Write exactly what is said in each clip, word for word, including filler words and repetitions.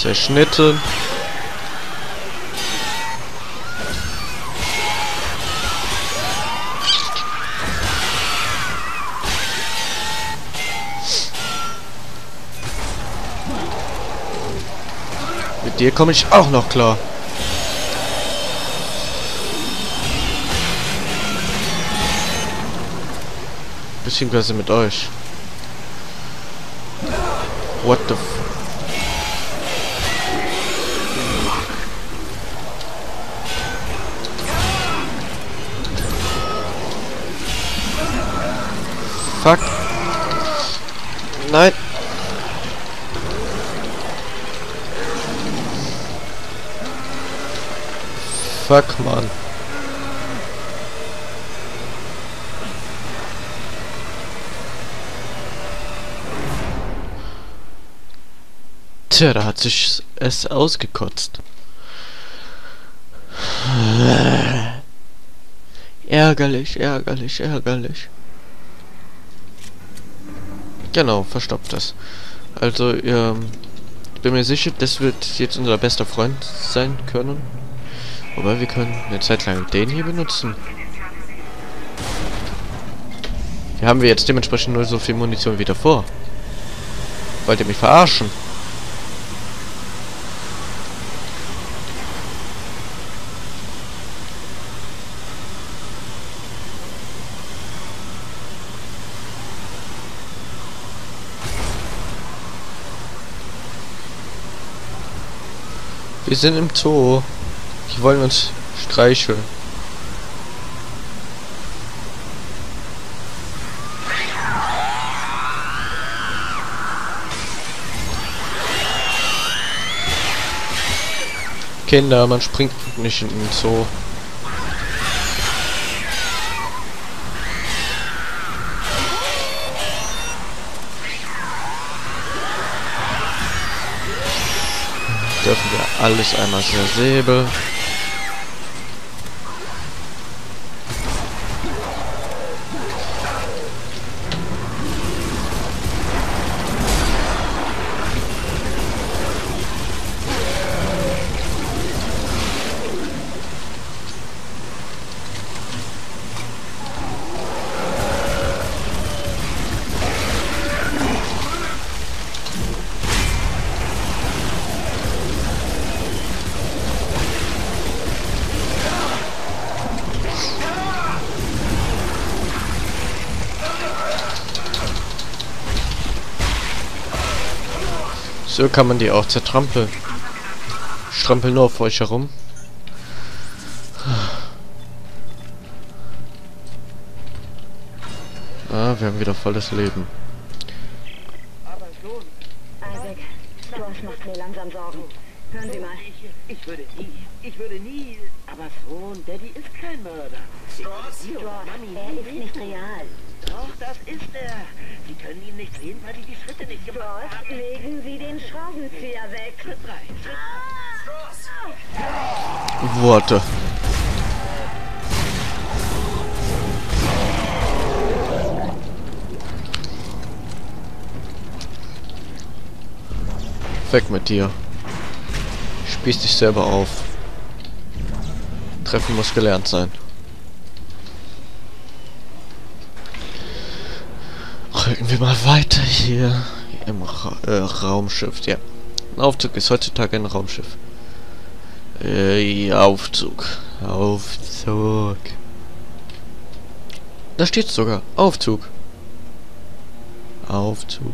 Zerschnitten. Mit dir komme ich auch noch klar. Beziehungsweise mit euch. What the f... Fuck. Nein. Fuck, Mann. Tja, da hat sich es ausgekotzt. Ärgerlich, ärgerlich, ärgerlich. Genau, verstopft das. Also, ähm, ich bin mir sicher, das wird jetzt unser bester Freund sein können. Wobei wir können eine Zeit lang den hier benutzen. Hier haben wir jetzt dementsprechend nur so viel Munition wie davor. Wollt ihr mich verarschen? Wir sind im Zoo. Die wollen uns streicheln. Kinder, man springt nicht in den Zoo. Dürfen wir alles einmal zersäbeln. So kann man die auch zertrampeln. Ich trampel nur auf euch herum. Ah, wir haben wieder volles Leben. Aber Sohn, Isaac, George macht mir langsam Sorgen. Hören Sie mal. Ich würde nie, ich würde nie... Aber Sohn, Daddy ist kein Mörder. George, er ist nicht real. Doch, das ist er. Sie können ihn nicht sehen, weil Sie die Schritte nicht gemacht haben. George, legen Sie den Schraubenzieher weg. Schritt drei, Schritt Worte. Weg mit dir. Spieß dich selber auf. Treffen muss gelernt sein. Rücken wir mal weiter hier im Ra äh, Raumschiff. Ja, ein Aufzug ist heutzutage ein Raumschiff. Äh, Aufzug. Aufzug. Da steht sogar. Aufzug. Aufzug.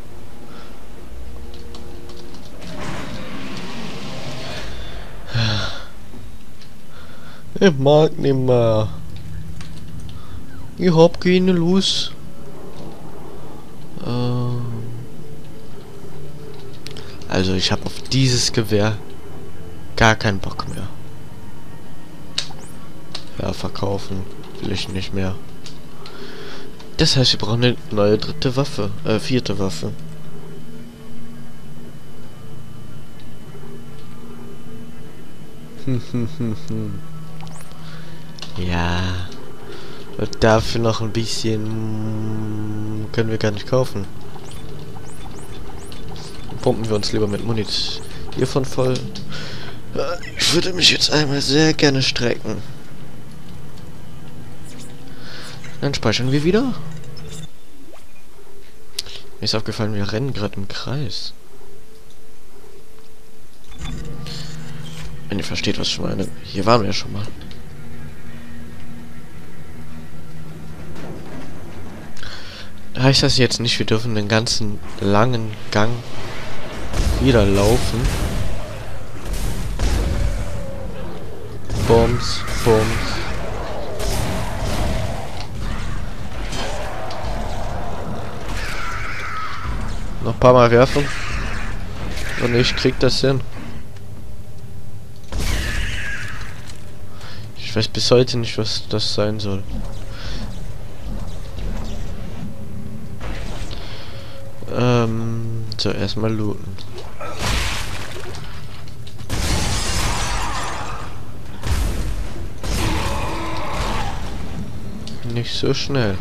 Ich mag nicht mehr. Ich hab keine Lust. Ähm also ich habe auf dieses Gewehr gar keinen Bock mehr. Ja, verkaufen will ich nicht mehr. Das heißt, wir brauchen eine neue dritte Waffe, äh, vierte Waffe. Ja. Und dafür noch ein bisschen können wir gar nicht kaufen. Dann pumpen wir uns lieber mit Munition hiervon voll. Ich würde mich jetzt einmal sehr gerne strecken. Dann speichern wir wieder. Mir ist aufgefallen, wir rennen gerade im Kreis. Wenn ihr versteht, was ich meine. Hier waren wir ja schon mal. Heißt das jetzt nicht, wir dürfen den ganzen langen Gang wieder laufen? Bums, Bums. Noch ein paar Mal werfen. Und ich krieg das hin. Ich weiß bis heute nicht, was das sein soll. Ähm, so, erstmal looten. Nicht so schnell.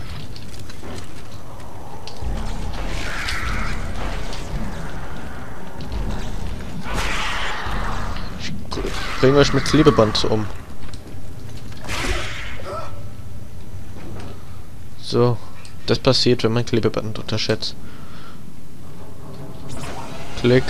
Ich bringe euch mit Klebeband um. So, das passiert, wenn man Klebeband unterschätzt. Klick.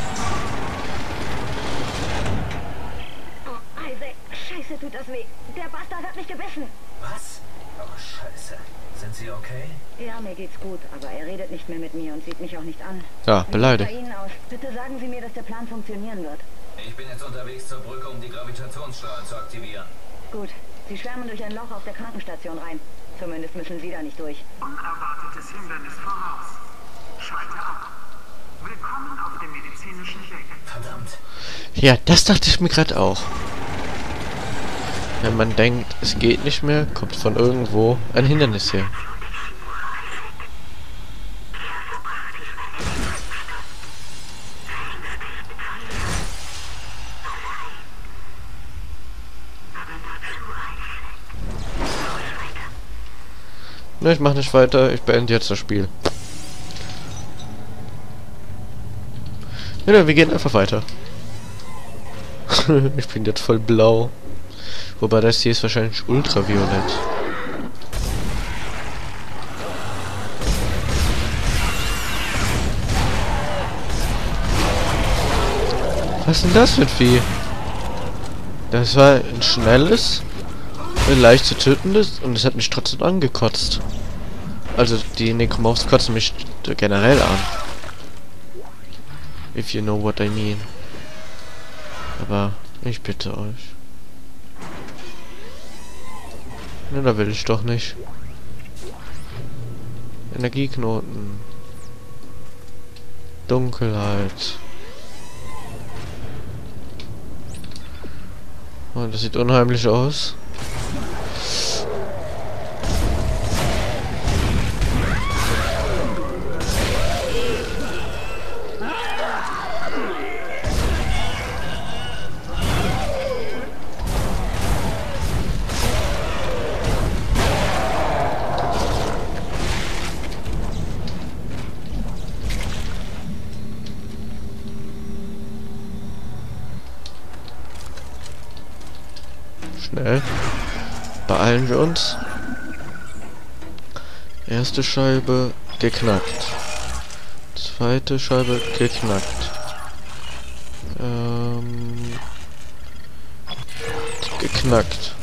Oh, Isaac, scheiße, tut das weh. Der Bastard hat mich gebissen. Was? Oh, scheiße. Sind Sie okay? Ja, mir geht's gut, aber er redet nicht mehr mit mir und sieht mich auch nicht an. Ja, Wie beleidigt. sieht's bei Ihnen aus? Bitte sagen Sie mir, dass der Plan funktionieren wird. Ich bin jetzt unterwegs zur Brücke, um die Gravitationsstrahlen zu aktivieren. Gut, Sie schwärmen durch ein Loch auf der Krankenstation rein. Zumindest müssen Sie da nicht durch. Unerwartetes Hindernis voraus. Schalte ab. Willkommen auf dem medizinischen Deck. Verdammt. Ja, das dachte ich mir gerade auch. Wenn man denkt, es geht nicht mehr, kommt von irgendwo ein Hindernis her. Ne, ich mach nicht weiter, ich beende jetzt das Spiel. Ja, wir gehen einfach weiter. Ich bin jetzt voll blau. Wobei das hier ist wahrscheinlich ultraviolett. Was ist denn das für ein Vieh? Das war ein schnelles, ein leicht zu tötendes und es hat mich trotzdem angekotzt. Also die Necromorphs kotzen mich generell an. If you know what I mean. Aber ich bitte euch. Ne, da will ich doch nicht. Energieknoten. Dunkelheit. Oh, das sieht unheimlich aus. Schnell. Beeilen wir uns. Erste Scheibe geknackt. Zweite Scheibe geknackt. Ähm, geknackt.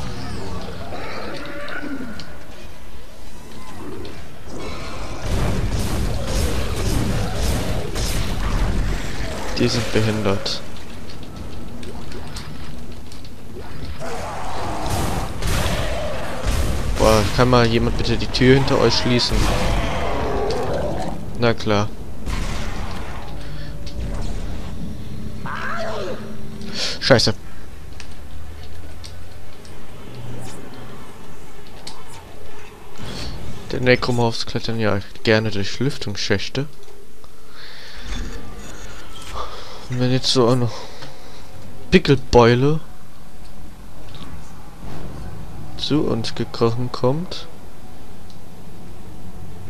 Die sind behindert. Boah, kann mal jemand bitte die Tür hinter euch schließen? Na klar. Scheiße. Der Necromorphs klettern ja gerne durch Lüftungsschächte. Und wenn jetzt so eine Pickelbeule zu uns gekrochen kommt.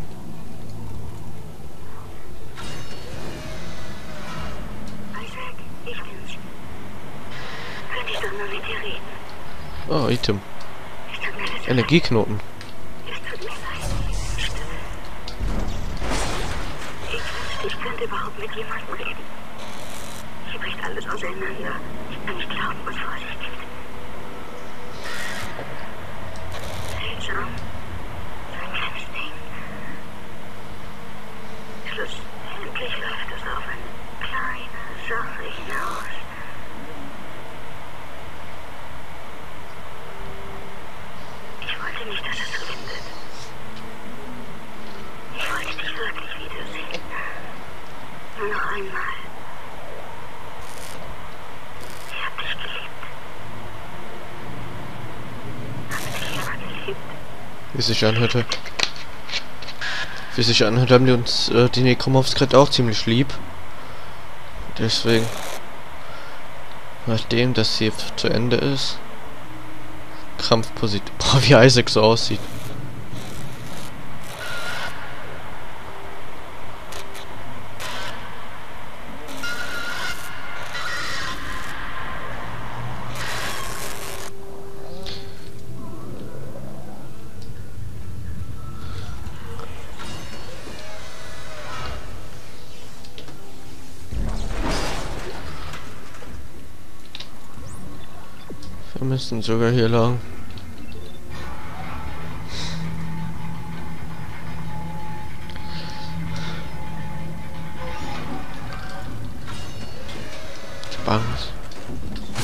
Isaac, Oh, Item. Energieknoten. Ich könnte überhaupt mit jemandem reden. Hier bricht alles auseinander. Ich kann nicht glauben, was vor sich geht. Seltsam. So ein kleines Ding. Schlussendlich läuft es auf eine kleine Sache hinaus. Ich wollte nicht, dass es so endet. Ich wollte dich wirklich wiedersehen. Nur noch einmal. Ich hab dich geliebt. Hab dich immer geliebt. Wie sich anhörte. Wie sich anhört, haben die uns äh, die Necromorphs gerade auch ziemlich lieb. Deswegen, nachdem das hier zu Ende ist, Kampfposition. Boah, wie Isaac so aussieht. Wir müssen sogar hier lang. Bangs.